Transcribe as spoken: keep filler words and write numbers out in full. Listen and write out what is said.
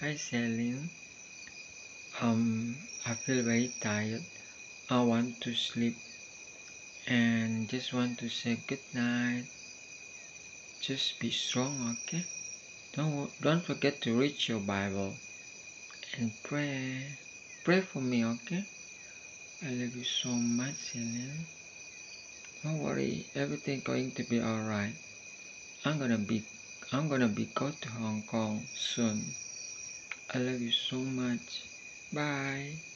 Hi Celine. Um, I feel very tired. I want to sleep and just want to say good night. Just be strong, okay? Don't don't forget to read your Bible and pray. Pray for me, okay? I love you so much, Celine. Don't worry, everything going to be alright. I'm gonna be I'm gonna be go to Hong Kong soon. I love you so much. Bye.